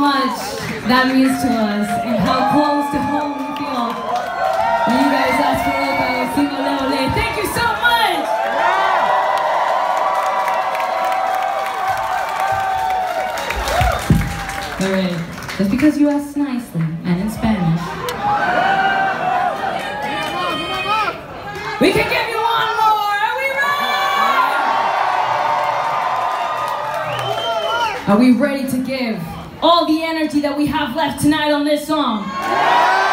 much that means to us and how close to home we feel when you guys ask for Opa Sing Ole Ole. Thank you so much! Alright, just because you asked nicely and in Spanish, we can give you one more! Are we ready? Are we ready to give all the energy that we have left tonight on this song?